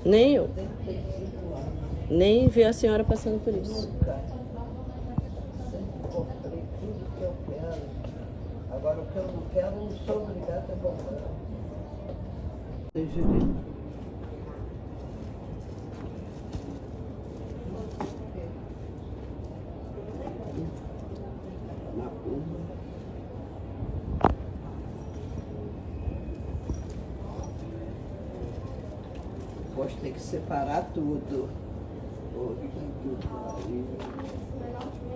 Nem eu. 75 anos. Nem ver a senhora passando por isso. Nunca. Sempre comprei tudo que eu quero. Agora o que eu não quero, eu não sou obrigada a comprar. Juliana. Na curva. Poxa, tem que separar tudo. Puta que pariu.